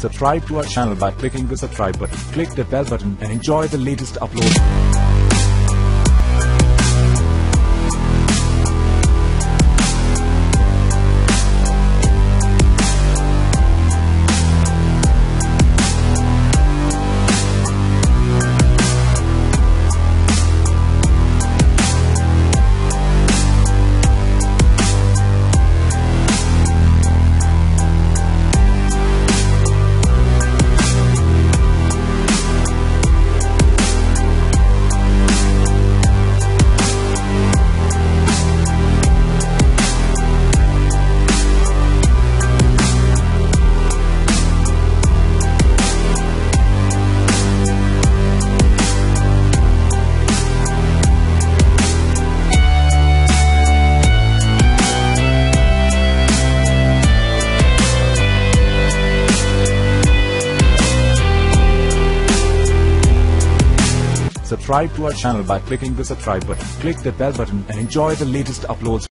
Subscribe to our channel by clicking the subscribe button. Click the bell button and enjoy the latest uploads. Subscribe to our channel by clicking the subscribe button. Click the bell button and enjoy the latest uploads.